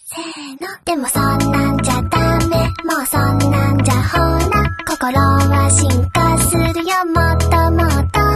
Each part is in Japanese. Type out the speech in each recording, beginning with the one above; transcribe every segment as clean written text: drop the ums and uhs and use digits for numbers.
せーの。でもそんなんじゃダメ、もうそんなんじゃほら、心は進化するよ、もっともっと。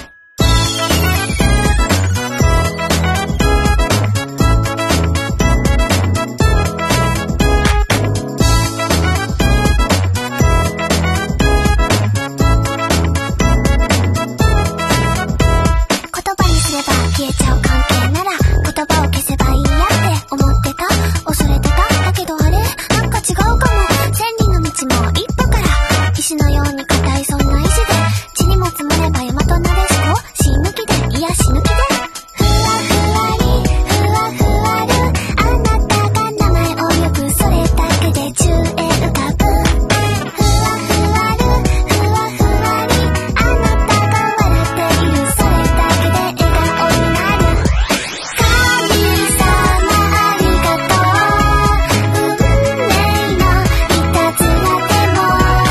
消えちゃう関係なら言葉を消せばいいやって思ってた、恐れてた。だけどあれなんか違うかも。千里の道も一歩から、石のように硬いそんな意志で、地にも積もれば大和なでしこ、死ぬ気で、いや死ぬ気で、ふわふわりふわふわる、あなたが名前を呼ぶ、それだけで宙へ浮かぶ。ふわふわるふわふわり、あなたが笑っている、それだけで笑顔になる。神様ありがとう、運命のいたずらでも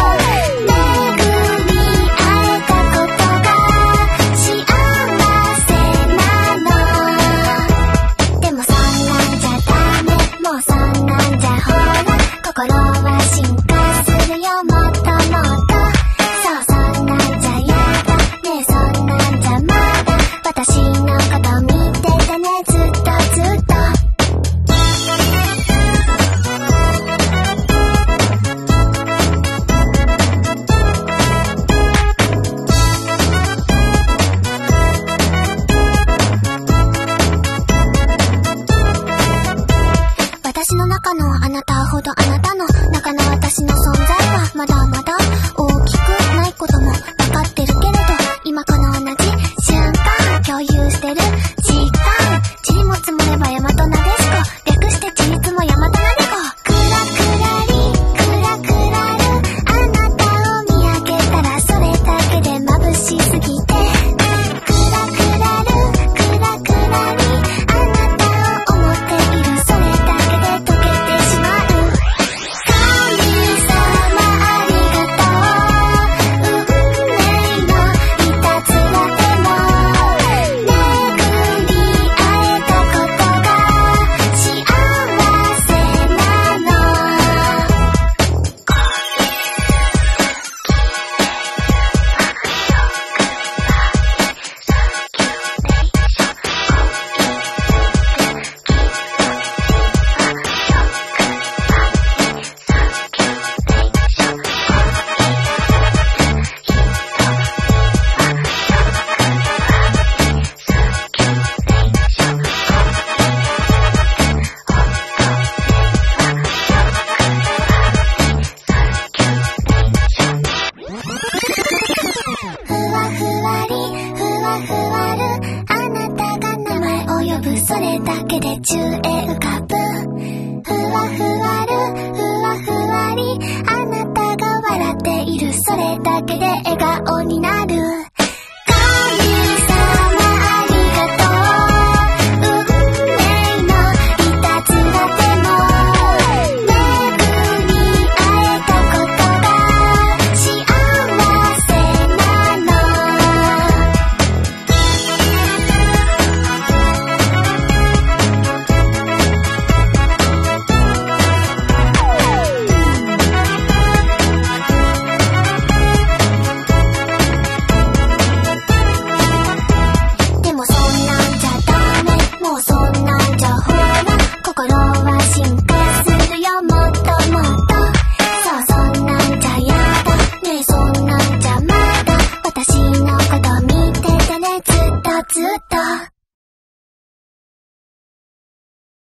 巡り会えたことが幸せなの。でもそんなんじゃダメ、もうそんなんじゃほら、心は進化するよ、もっともっと。そうそんなんじゃやだねえ、そんなんじゃまだ私のこと見ててね、ずっとずっと。私の中のあなたほどあなたの中の私の存在はまだまだ大きくないことも分かってるけれど、今この同じ瞬間共有してる時間、地にも積もれば大和なでしこ、略して地に積も大和なでこ。クラクラリクラクラル、あなたを見上げたらそれだけで眩しすぎて、クラクラルクラクラリ、あなたを思っている、それだけで溶けてしまう。神様ありがとう、運命のいたずらでも巡り会えたことが幸せなの。ふわふわりふわふわる、あなたが名前を呼ぶ、それだけで宙へ